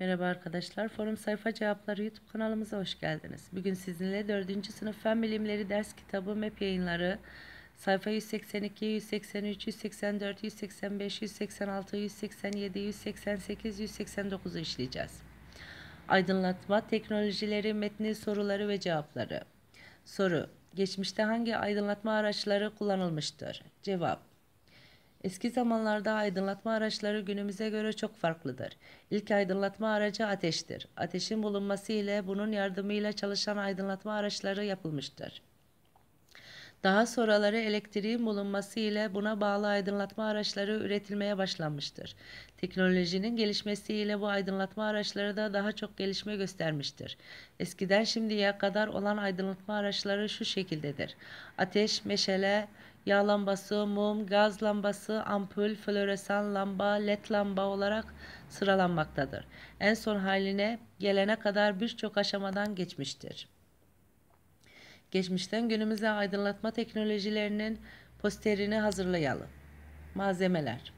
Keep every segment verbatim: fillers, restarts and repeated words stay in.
Merhaba arkadaşlar, Forum Sayfa Cevapları YouTube kanalımıza hoş geldiniz. Bugün sizinle dördüncü sınıf Fen Bilimleri ders kitabı M E P yayınları sayfa yüz seksen iki, yüz seksen üç, yüz seksen dört, yüz seksen beş, yüz seksen altı, yüz seksen yedi, yüz seksen sekiz, yüz seksen dokuzu işleyeceğiz. Aydınlatma teknolojileri, metni, soruları ve cevapları. Soru: geçmişte hangi aydınlatma araçları kullanılmıştır? Cevap: Eski zamanlarda aydınlatma araçları günümüze göre çok farklıdır. İlk aydınlatma aracı ateştir. Ateşin bulunması ile bunun yardımıyla çalışan aydınlatma araçları yapılmıştır. Daha sonraları elektriğin bulunması ile buna bağlı aydınlatma araçları üretilmeye başlanmıştır. Teknolojinin gelişmesiyle bu aydınlatma araçları da daha çok gelişme göstermiştir. Eskiden şimdiye kadar olan aydınlatma araçları şu şekildedir: ateş, meşale, yağ lambası, mum, gaz lambası, ampul, floresan lamba, led lamba olarak sıralanmaktadır. En son haline gelene kadar birçok aşamadan geçmiştir. Geçmişten günümüze aydınlatma teknolojilerinin posterini hazırlayalım. Malzemeler: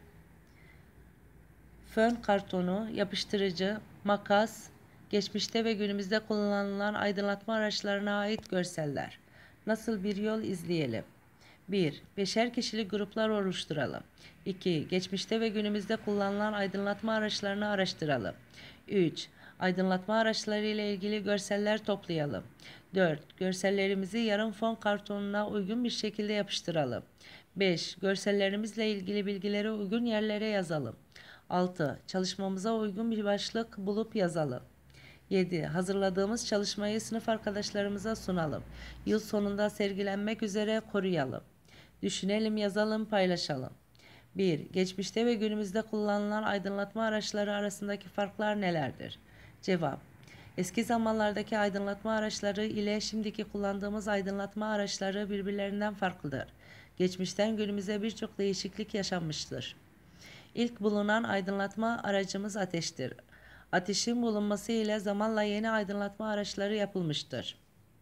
fön kartonu, yapıştırıcı, makas, geçmişte ve günümüzde kullanılan aydınlatma araçlarına ait görseller. Nasıl bir yol izleyelim? bir. Beşer kişilik gruplar oluşturalım. iki. Geçmişte ve günümüzde kullanılan aydınlatma araçlarını araştıralım. üç. Aydınlatma araçları ile ilgili görseller toplayalım. dört. Görsellerimizi yarım fon kartonuna uygun bir şekilde yapıştıralım. beş. Görsellerimizle ilgili bilgileri uygun yerlere yazalım. altı. Çalışmamıza uygun bir başlık bulup yazalım. yedi. Hazırladığımız çalışmayı sınıf arkadaşlarımıza sunalım. Yıl sonunda sergilenmek üzere koruyalım. Düşünelim, yazalım, paylaşalım. bir. Geçmişte ve günümüzde kullanılan aydınlatma araçları arasındaki farklar nelerdir? Cevap: Eski zamanlardaki aydınlatma araçları ile şimdiki kullandığımız aydınlatma araçları birbirlerinden farklıdır. Geçmişten günümüze birçok değişiklik yaşanmıştır. İlk bulunan aydınlatma aracımız ateştir. Ateşin bulunması ile zamanla yeni aydınlatma araçları yapılmıştır.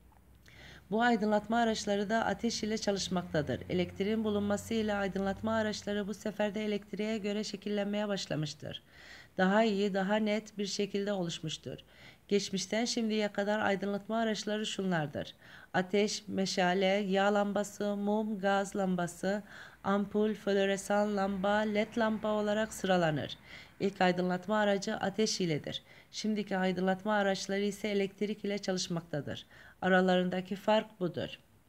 Bu aydınlatma araçları da ateş ile çalışmaktadır. Elektriğin bulunması ile aydınlatma araçları bu sefer de elektriğe göre şekillenmeye başlamıştır. Daha iyi, daha net bir şekilde oluşmuştur. Geçmişten şimdiye kadar aydınlatma araçları şunlardır: ateş, meşale, yağ lambası, mum, gaz lambası, ampul, floresan lamba, led lamba olarak sıralanır. İlk aydınlatma aracı ateş iledir. Şimdiki aydınlatma araçları ise elektrik ile çalışmaktadır. Aralarındaki fark budur.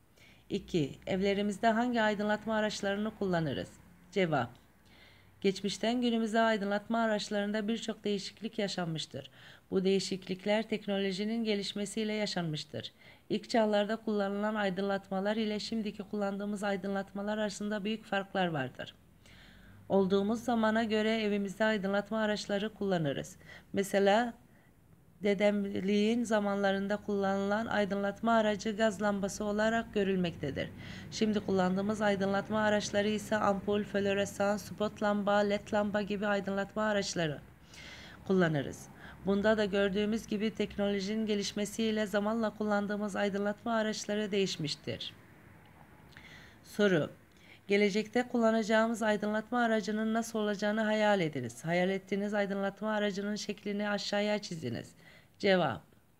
iki. Evlerimizde hangi aydınlatma araçlarını kullanırız? Cevap: Geçmişten günümüze aydınlatma araçlarında birçok değişiklik yaşanmıştır. Bu değişiklikler teknolojinin gelişmesiyle yaşanmıştır. İlk çağlarda kullanılan aydınlatmalar ile şimdiki kullandığımız aydınlatmalar arasında büyük farklar vardır. Olduğumuz zamana göre evimizde aydınlatma araçları kullanırız. Mesela dedemliğin zamanlarında kullanılan aydınlatma aracı gaz lambası olarak görülmektedir. Şimdi kullandığımız aydınlatma araçları ise ampul, floresan, spot lamba, led lamba gibi aydınlatma araçları kullanırız. Bunda da gördüğümüz gibi teknolojinin gelişmesiyle zamanla kullandığımız aydınlatma araçları değişmiştir. Soru: Gelecekte kullanacağımız aydınlatma aracının nasıl olacağını hayal ediniz. Hayal ettiğiniz aydınlatma aracının şeklini aşağıya çiziniz. Cevap: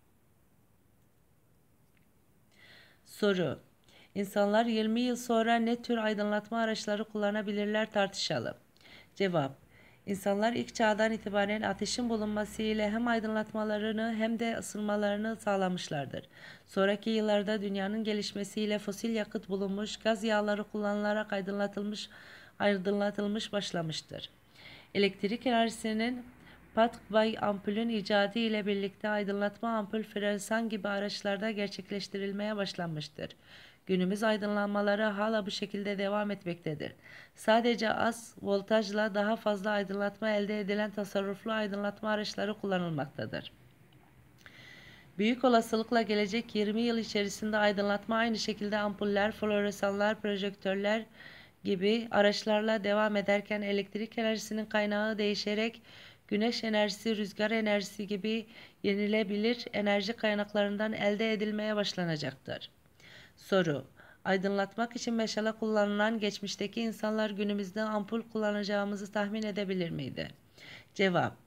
Soru: İnsanlar yirmi yıl sonra ne tür aydınlatma araçları kullanabilirler, tartışalım. Cevap: İnsanlar ilk çağdan itibaren ateşin bulunması ile hem aydınlatmalarını hem de ısınmalarını sağlamışlardır. Sonraki yıllarda dünyanın gelişmesiyle fosil yakıt bulunmuş, gaz yağları kullanılarak aydınlatılmış aydınlatılmış başlamıştır. Elektrik enerjisinin Pat-Bay ampulün icadı ile birlikte aydınlatma ampul, floresan gibi araçlarda gerçekleştirilmeye başlanmıştır. Günümüz aydınlanmaları hala bu şekilde devam etmektedir. Sadece az voltajla daha fazla aydınlatma elde edilen tasarruflu aydınlatma araçları kullanılmaktadır. Büyük olasılıkla gelecek yirmi yıl içerisinde aydınlatma aynı şekilde ampuller, floresanlar, projektörler gibi araçlarla devam ederken elektrik enerjisinin kaynağı değişerek güneş enerjisi, rüzgar enerjisi gibi yenilebilir enerji kaynaklarından elde edilmeye başlanacaktır. Soru: Aydınlatmak için meşale kullanılan geçmişteki insanlar günümüzde ampul kullanacağımızı tahmin edebilir miydi? Cevap: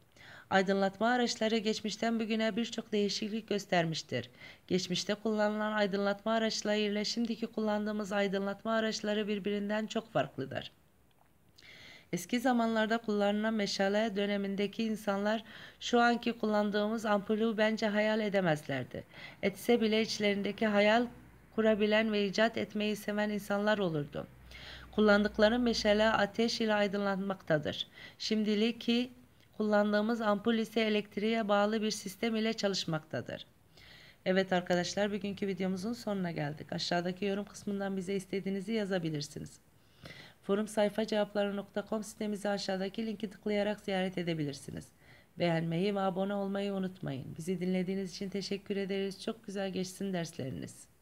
Aydınlatma araçları geçmişten bugüne birçok değişiklik göstermiştir. Geçmişte kullanılan aydınlatma araçları ile şimdiki kullandığımız aydınlatma araçları birbirinden çok farklıdır. Eski zamanlarda kullanılan meşale dönemindeki insanlar şu anki kullandığımız ampulü bence hayal edemezlerdi. Etse bile içlerindeki hayal kurabilen ve icat etmeyi seven insanlar olurdu. Kullandıkları meşale ateş ile aydınlanmaktadır. Şimdiki kullandığımız ampul ise elektriğe bağlı bir sistem ile çalışmaktadır. Evet arkadaşlar, bugünkü videomuzun sonuna geldik. Aşağıdaki yorum kısmından bize istediğinizi yazabilirsiniz. Forum sayfa cevapları nokta com sitemizi aşağıdaki linki tıklayarak ziyaret edebilirsiniz. Beğenmeyi ve abone olmayı unutmayın. Bizi dinlediğiniz için teşekkür ederiz. Çok güzel geçsin dersleriniz.